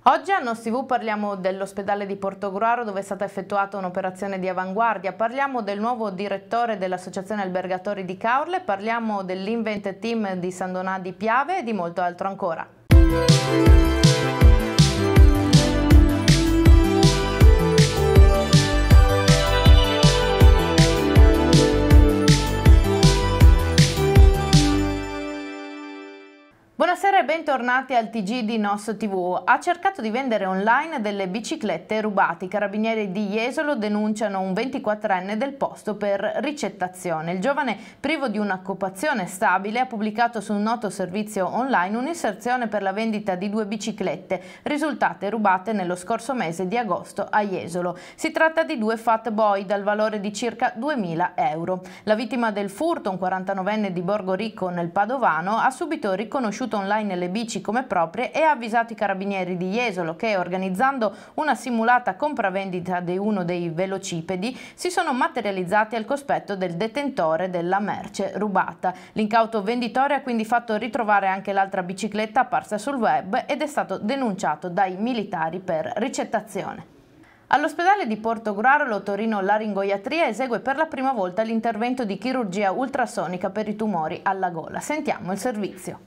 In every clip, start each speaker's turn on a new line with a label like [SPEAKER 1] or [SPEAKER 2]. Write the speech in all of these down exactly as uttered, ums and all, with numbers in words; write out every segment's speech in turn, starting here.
[SPEAKER 1] Oggi a Nos tivù parliamo dell'ospedale di Portogruaro dove è stata effettuata un'operazione di avanguardia, parliamo del nuovo direttore dell'Associazione Albergatori di Caorle, parliamo dell'Invent Team di San Donà di Piave e di molto altro ancora. Buonasera e bentornati al T G di Nos tivù. Ha cercato di vendere online delle biciclette rubate. I carabinieri di Jesolo denunciano un ventiquattrenne del posto per ricettazione. Il giovane, privo di un'occupazione stabile, ha pubblicato su un noto servizio online un'inserzione per la vendita di due biciclette risultate rubate nello scorso mese di agosto a Jesolo. Si tratta di due Fat Boy dal valore di circa duemila euro. La vittima del furto, un quarantanovenne di Borgo Rico nel Padovano, ha subito riconosciuto online le bici come proprie e ha avvisato i carabinieri di Jesolo che, organizzando una simulata compravendita di uno dei velocipedi, si sono materializzati al cospetto del detentore della merce rubata. L'incauto venditore ha quindi fatto ritrovare anche l'altra bicicletta apparsa sul web ed è stato denunciato dai militari per ricettazione. All'ospedale di Portogruaro l'otorino-laringoiatria esegue per la prima volta l'intervento di chirurgia ultrasonica per i tumori alla gola. Sentiamo il servizio.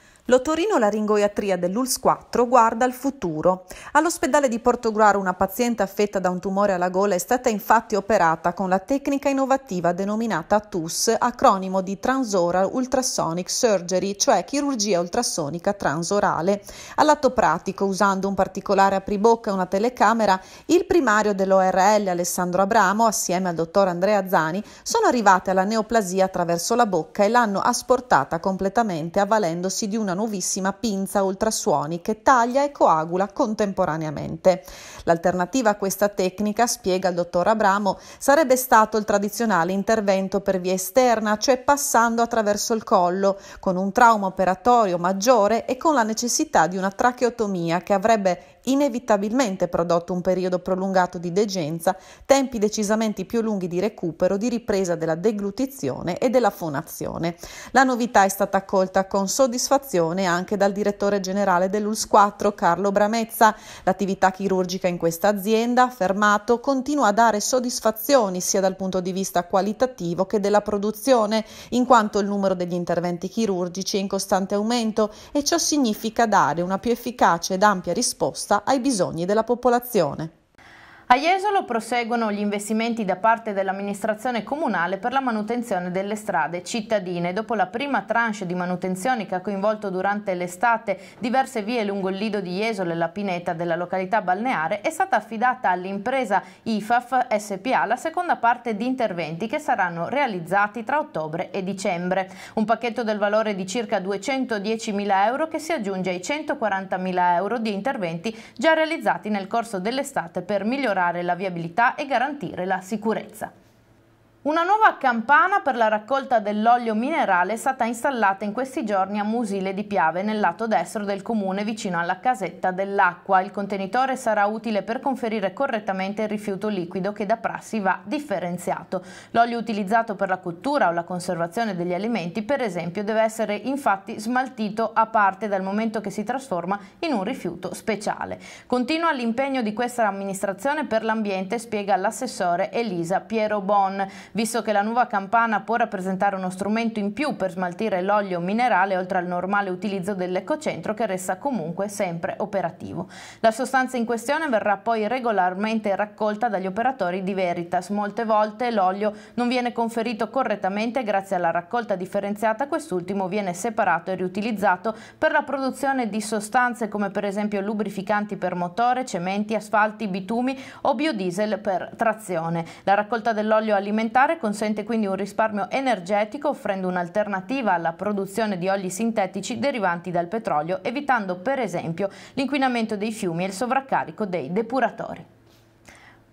[SPEAKER 2] L'otorino-laringoiatria dell'U L S S quattro guarda al futuro. All'ospedale di Portogruaro una paziente affetta da un tumore alla gola è stata infatti operata con la tecnica innovativa denominata T U S, acronimo di Transoral Ultrasonic Surgery, cioè chirurgia ultrasonica transorale. All'atto pratico, usando un particolare apribocca e una telecamera, il primario dell'O R L Alessandro Abramo, assieme al dottor Andrea Zani, sono arrivate alla neoplasia attraverso la bocca e l'hanno asportata completamente avvalendosi di una nuovissima pinza ultrasuoni che taglia e coagula contemporaneamente. L'alternativa a questa tecnica, spiega il dottor Abramo, sarebbe stato il tradizionale intervento per via esterna, cioè passando attraverso il collo, con un trauma operatorio maggiore e con la necessità di una tracheotomia che avrebbe inevitabilmente prodotto un periodo prolungato di degenza, tempi decisamente più lunghi di recupero, di ripresa della deglutizione e della fonazione. La novità è stata accolta con soddisfazione anche dal direttore generale dell'U L S S quattro, Carlo Bramezza. L'attività chirurgica in questa azienda, affermato, continua a dare soddisfazioni sia dal punto di vista qualitativo che della produzione, in quanto il numero degli interventi chirurgici è in costante aumento e ciò significa dare una più efficace ed ampia risposta ai bisogni della popolazione.
[SPEAKER 1] A Jesolo proseguono gli investimenti da parte dell'amministrazione comunale per la manutenzione delle strade cittadine. Dopo la prima tranche di manutenzione che ha coinvolto durante l'estate diverse vie lungo il lido di Jesolo e la pineta della località balneare, è stata affidata all'impresa I F A F S P A la seconda parte di interventi che saranno realizzati tra ottobre e dicembre. Un pacchetto del valore di circa duecentodiecimila euro che si aggiunge ai centoquarantamila euro di interventi già realizzati nel corso dell'estate per migliorare la viabilità e garantire la sicurezza. Una nuova campana per la raccolta dell'olio minerale è stata installata in questi giorni a Musile di Piave, nel lato destro del comune, vicino alla casetta dell'acqua. Il contenitore sarà utile per conferire correttamente il rifiuto liquido che da prassi va differenziato. L'olio utilizzato per la cottura o la conservazione degli alimenti, per esempio, deve essere infatti smaltito a parte dal momento che si trasforma in un rifiuto speciale. Continua l'impegno di questa amministrazione per l'ambiente, spiega l'assessore Elisa Piero Bon. Visto che la nuova campana può rappresentare uno strumento in più per smaltire l'olio minerale oltre al normale utilizzo dell'ecocentro che resta comunque sempre operativo. La sostanza in questione verrà poi regolarmente raccolta dagli operatori di Veritas. Molte volte l'olio non viene conferito correttamente e grazie alla raccolta differenziata quest'ultimo viene separato e riutilizzato per la produzione di sostanze come per esempio lubrificanti per motore, cementi, asfalti, bitumi o biodiesel per trazione. La raccolta dell'olio alimentare consente quindi un risparmio energetico offrendo un'alternativa alla produzione di oli sintetici derivanti dal petrolio, evitando per esempio l'inquinamento dei fiumi e il sovraccarico dei depuratori.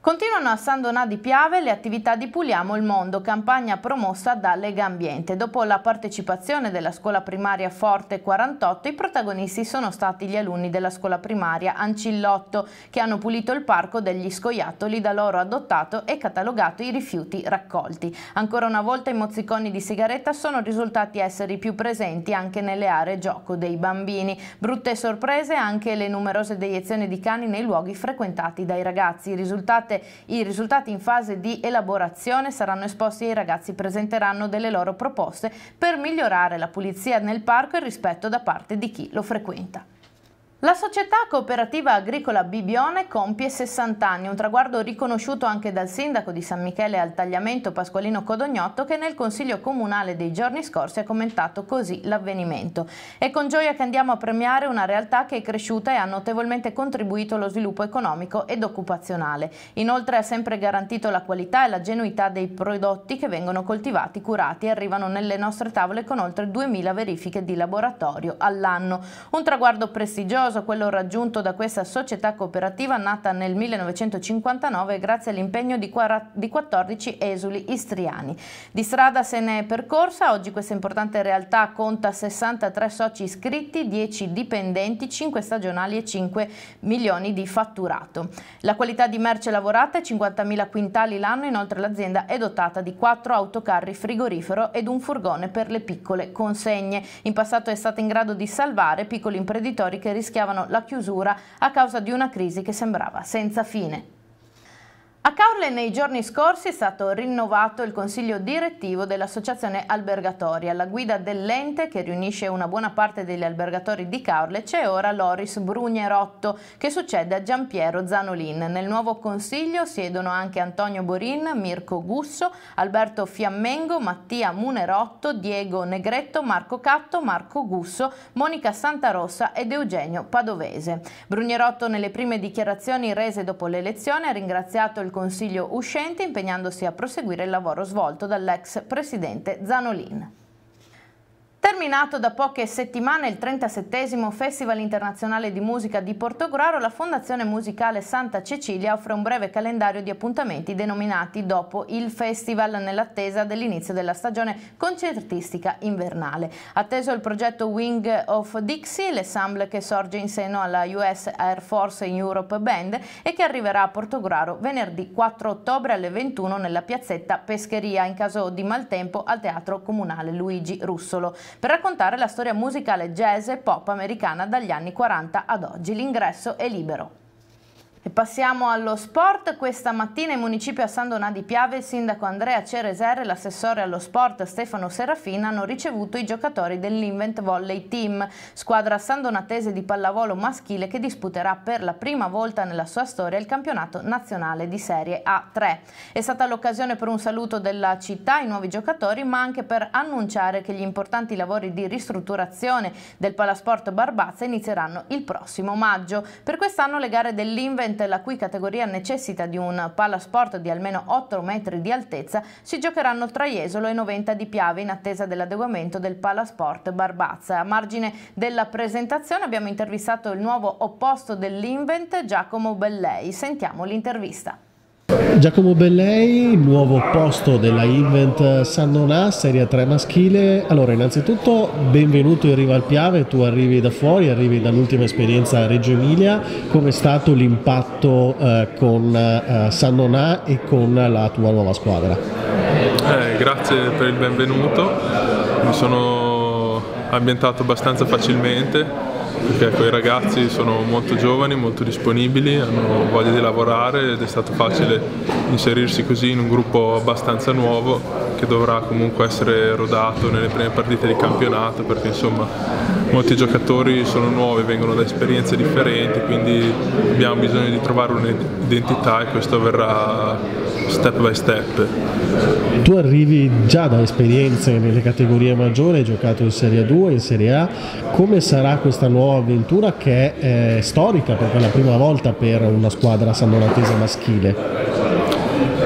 [SPEAKER 1] Continuano a San Donà di Piave le attività di Puliamo il Mondo, campagna promossa da Lega Ambiente. Dopo la partecipazione della scuola primaria Forte quarantotto, i protagonisti sono stati gli alunni della scuola primaria Ancillotto, che hanno pulito il parco degli scoiattoli, da loro adottato e catalogato i rifiuti raccolti. Ancora una volta i mozziconi di sigaretta sono risultati essere i più presenti anche nelle aree gioco dei bambini. Brutte sorprese anche le numerose deiezioni di cani nei luoghi frequentati dai ragazzi. I risultati I risultati in fase di elaborazione saranno esposti e i ragazzi presenteranno delle loro proposte per migliorare la pulizia nel parco e il rispetto da parte di chi lo frequenta. La società cooperativa agricola Bibione compie sessanta anni, un traguardo riconosciuto anche dal sindaco di San Michele al Tagliamento Pasqualino Codognotto, che nel consiglio comunale dei giorni scorsi ha commentato così l'avvenimento. È con gioia che andiamo a premiare una realtà che è cresciuta e ha notevolmente contribuito allo sviluppo economico ed occupazionale. Inoltre ha sempre garantito la qualità e la genuinità dei prodotti che vengono coltivati, curati e arrivano nelle nostre tavole con oltre duemila verifiche di laboratorio all'anno. Un traguardo prestigioso, quello raggiunto da questa società cooperativa nata nel millenovecentocinquantanove grazie all'impegno di quattordici esuli istriani. Di strada se ne è percorsa, oggi questa importante realtà conta sessantatré soci iscritti, dieci dipendenti, cinque stagionali e cinque milioni di fatturato. La qualità di merce lavorata è cinquantamila quintali l'anno, inoltre l'azienda è dotata di quattro autocarri frigorifero ed un furgone per le piccole consegne. In passato è stata in grado di salvare piccoli imprenditori che rischiavano la chiusura a causa di una crisi che sembrava senza fine. A Caorle nei giorni scorsi è stato rinnovato il consiglio direttivo dell'associazione albergatori. Alla guida dell'ente, che riunisce una buona parte degli albergatori di Caorle, c'è ora Loris Brugnerotto, che succede a Giampiero Zanolin. Nel nuovo consiglio siedono anche Antonio Borin, Mirko Gusso, Alberto Fiammengo, Mattia Munerotto, Diego Negretto, Marco Catto, Marco Gusso, Monica Santarossa ed Eugenio Padovese. Brugnerotto, nelle prime dichiarazioni rese dopo l'elezione, ha ringraziato il consiglio uscente, impegnandosi a proseguire il lavoro svolto dall'ex presidente Zanolin. Terminato da poche settimane il trentasettesimo Festival Internazionale di Musica di Portogruaro, la Fondazione Musicale Santa Cecilia offre un breve calendario di appuntamenti denominati dopo il festival, nell'attesa dell'inizio della stagione concertistica invernale. Atteso il progetto Wing of Dixie, l'ensemble che sorge in seno alla U S Air Force Europe Band e che arriverà a Portogruaro venerdì quattro ottobre alle ventuno nella piazzetta Pescheria, in caso di maltempo al Teatro Comunale Luigi Russolo, per raccontare la storia musicale jazz e pop americana dagli anni quaranta ad oggi. L'ingresso è libero. E passiamo allo sport. Questa mattina in municipio a San Donà di Piave il sindaco Andrea Cereser e l'assessore allo sport Stefano Serafin hanno ricevuto i giocatori dell'Invent Volley Team, squadra sandonatese di pallavolo maschile che disputerà per la prima volta nella sua storia il campionato nazionale di Serie A tre. È stata l'occasione per un saluto della città ai nuovi giocatori, ma anche per annunciare che gli importanti lavori di ristrutturazione del Palasport Barbazza inizieranno il prossimo maggio. Per quest'anno le gare dell'Invent, la cui categoria necessita di un palasport di almeno otto metri di altezza, si giocheranno tra Jesolo e Noventa di Piave in attesa dell'adeguamento del Palasport Barbazza. A margine della presentazione abbiamo intervistato il nuovo opposto dell'Invent, Giacomo Bellei. Sentiamo l'intervista.
[SPEAKER 3] Giacomo Bellei, nuovo opposto della Invent San Donà, Serie tre maschile. Allora, innanzitutto benvenuto in riva al Piave, tu arrivi da fuori, arrivi dall'ultima esperienza a Reggio Emilia. Come è stato l'impatto eh, con eh, San Donà e con la tua nuova squadra?
[SPEAKER 4] Eh, grazie per il benvenuto, mi sono ambientato abbastanza facilmente, perché quei ragazzi sono molto giovani, molto disponibili, hanno voglia di lavorare ed è stato facile inserirsi così in un gruppo abbastanza nuovo che dovrà comunque essere rodato nelle prime partite di campionato, perché insomma molti giocatori sono nuovi, vengono da esperienze differenti, quindi abbiamo bisogno di trovare un'identità e questo avverrà step by step.
[SPEAKER 3] Tu arrivi già da esperienze nelle categorie maggiori, hai giocato in Serie due, in Serie A. Come sarà questa nuova avventura che è eh, storica, perché è la prima volta per una squadra sandonatese maschile?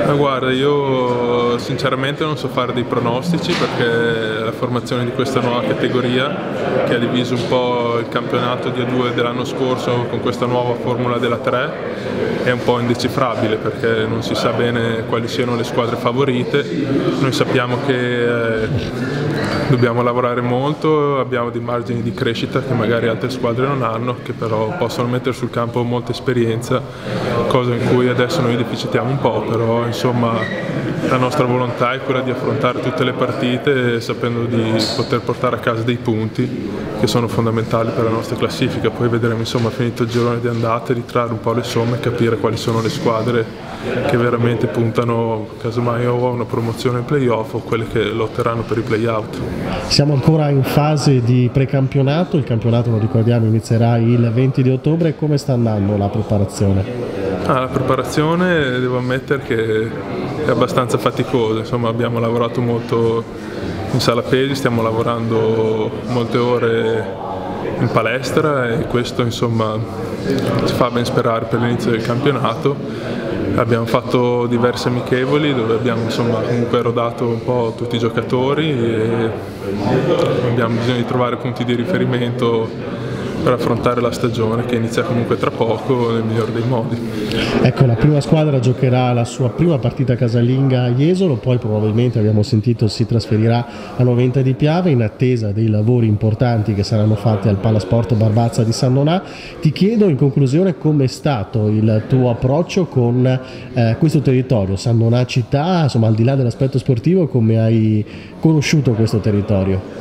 [SPEAKER 4] Ma guarda, io sinceramente non so fare dei pronostici perché la formazione di questa nuova categoria che ha diviso un po' il campionato di A due dell'anno scorso con questa nuova formula della tre è un po' indecifrabile perché non si sa bene quali siano le squadre favorite. Noi sappiamo che eh, dobbiamo lavorare molto, abbiamo dei margini di crescita che magari altre squadre non hanno, che però possono mettere sul campo molta esperienza, cosa in cui adesso noi deficitiamo un po', però insomma la nostra volontà è quella di affrontare tutte le partite sapendo di poter portare a casa dei punti che sono fondamentali per la nostra classifica. Poi vedremo insomma finito il girone di andata, ritrarre un po' le somme e capire quali sono le squadre che veramente puntano casomai o a una promozione in playoff o quelle che lotteranno per i playout.
[SPEAKER 3] Siamo ancora in fase di precampionato, il campionato, lo ricordiamo, inizierà il venti di ottobre. Come sta andando la preparazione?
[SPEAKER 4] Ah, la preparazione devo ammettere che è abbastanza faticosa, insomma abbiamo lavorato molto in sala pesi, stiamo lavorando molte ore in palestra e questo insomma ci fa ben sperare per l'inizio del campionato. Abbiamo fatto diverse amichevoli dove abbiamo insomma comunque rodato un po' tutti i giocatori e abbiamo bisogno di trovare punti di riferimento per affrontare la stagione che inizia comunque tra poco nel migliore dei modi.
[SPEAKER 3] Ecco, la prima squadra giocherà la sua prima partita casalinga a Jesolo, poi probabilmente, abbiamo sentito, si trasferirà a Noventa di Piave in attesa dei lavori importanti che saranno fatti al Palasport Barbazza di San Donà. Ti chiedo in conclusione com'è stato il tuo approccio con eh, questo territorio, San Donà città, insomma al di là dell'aspetto sportivo, come hai conosciuto questo territorio?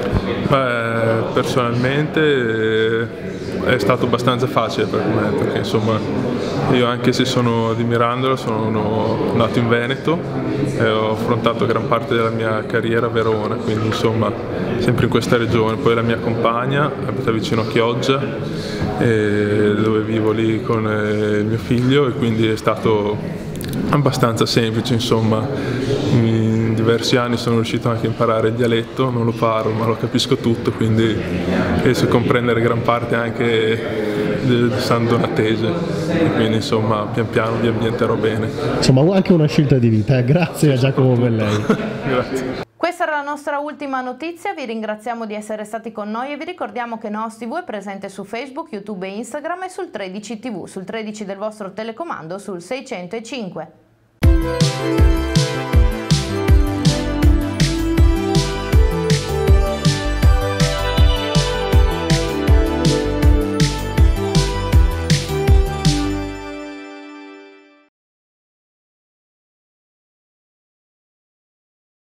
[SPEAKER 4] Beh, personalmente è stato abbastanza facile per me perché insomma io anche se sono di Mirandola sono nato in Veneto e ho affrontato gran parte della mia carriera a Verona, quindi insomma sempre in questa regione. Poi la mia compagna abita vicino a Chioggia dove vivo lì con il mio figlio e quindi è stato abbastanza semplice, insomma in diversi anni sono riuscito anche a imparare il dialetto, non lo parlo ma lo capisco tutto, quindi riesco a comprendere gran parte anche del San Donatese e quindi insomma pian piano mi ambienterò bene.
[SPEAKER 3] Insomma anche una scelta di vita, eh? Grazie a Giacomo Bellei.
[SPEAKER 4] Grazie.
[SPEAKER 1] Questa era la nostra ultima notizia, vi ringraziamo di essere stati con noi e vi ricordiamo che Noos tivù è presente su Facebook, YouTube e Instagram e sul tredici tivù, sul tredici del vostro telecomando, sul seicentocinque.